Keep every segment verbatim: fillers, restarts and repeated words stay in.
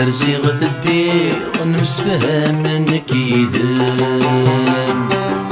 اندر زيغة الدير نمسفهم نكيدم.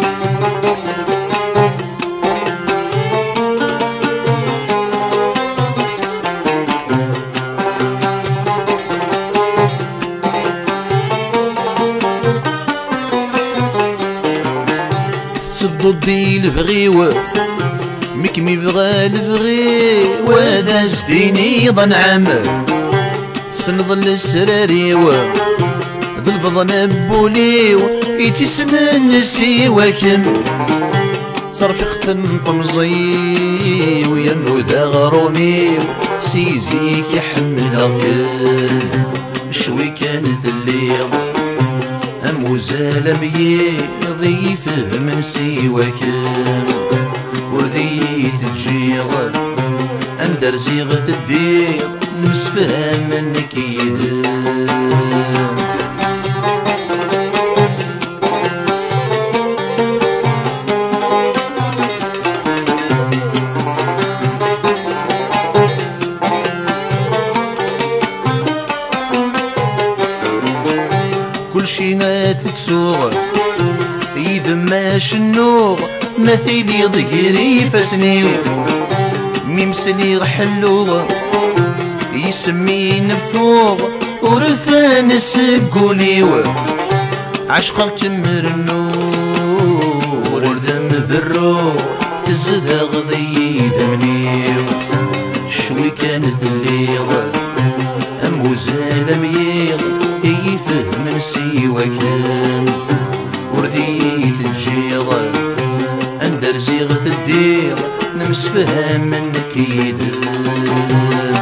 تصدو دي البغيوة مكمي بغى البغي وذا زديني ظن عمر سنظل السراريوة ذو الفضن بوليو يتسن النسي وكم صرف يختن طمزي وينو ذا غرومي سيزيك يحمل الكل شوي كانت الليل أم وزال ميضي فهم سيوكم ورديت الجيغة أندر زيغة الدير نمسفهم منك يدم. كل شي ناثك سوغ يدماش النوغ مثيلي ضهري فسنيو ميمسلي رحلوغ يسمي نفوغ ورفان السقوليو عشقك كمر النور ردم بالروغ تزدغ ضي دمنيو شوي كانت الليغة أم وزال ميغ يفهم سيوكم ورديت الجيغة أندر زيغة الدير نمسفهم منك يدم.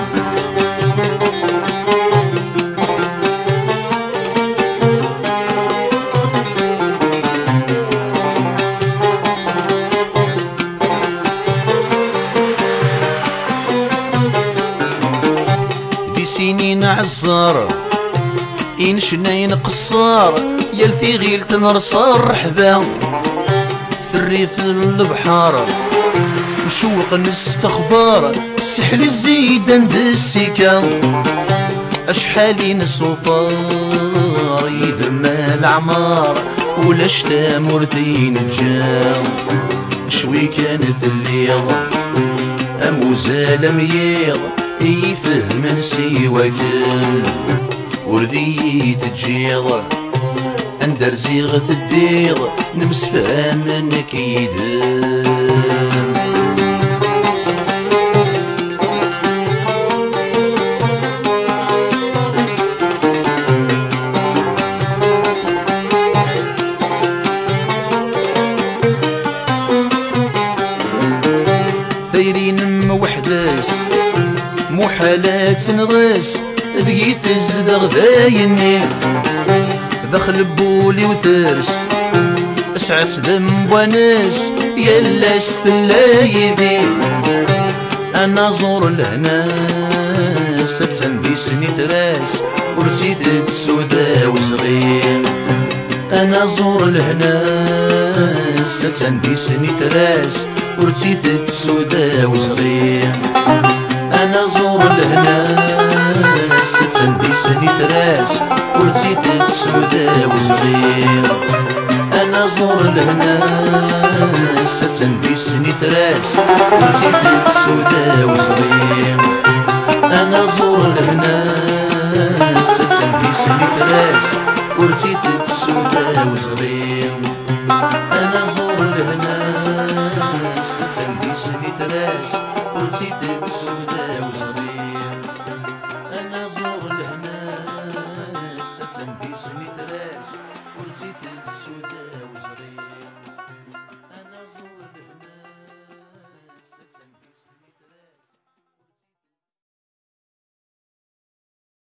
دي سنين عزارة إن شنين قصار يلثي غيل تنرصار رحبا في الريف البحارة نشوق نستخبار سحل الزيد عند السكا أشحالين الصفار يدمى العمار ولا شتا مرثين الجام شوي كانت الليغة أم وزال ميغ يفهم سيوكم ورديت الجيغة أندر زيغة الديغ نمسفهم منك يدم. ثيرين موحداس محالات نغاس ذقيت الزدغ ذايني دخل بولي وثرس اسعت ذنب وناس يلا ستلايدي انا زور لهنا ستسندي سني تراس ورسيت السودا وصغير انا زور لهنا ستسندي سني تراس ورسيت السودا وصغير انا زور لهنا ستسندي سني تراس ورتيت السودا وصغير انا زور لهنا ستسندي سني تراس ورتيت السودا وصغير انا زور لهنا ستسندي سني تراس ورتيت السودا وصغير انا زور لهنا ستسندي سني تراس ورتيت السودا وصغير انا زور لهنا ستسندي سني تراس ورتيت السودا وصغير.